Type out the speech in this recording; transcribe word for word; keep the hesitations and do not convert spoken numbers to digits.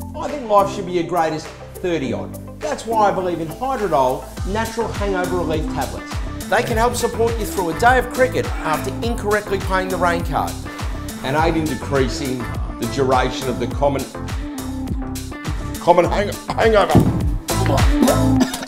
I think life should be your greatest thirty odd. That's why I believe in Hydrodole natural hangover relief tablets. They can help support you through a day of cricket after incorrectly paying the rain card, and aid in decreasing the duration of the common, common hang hangover.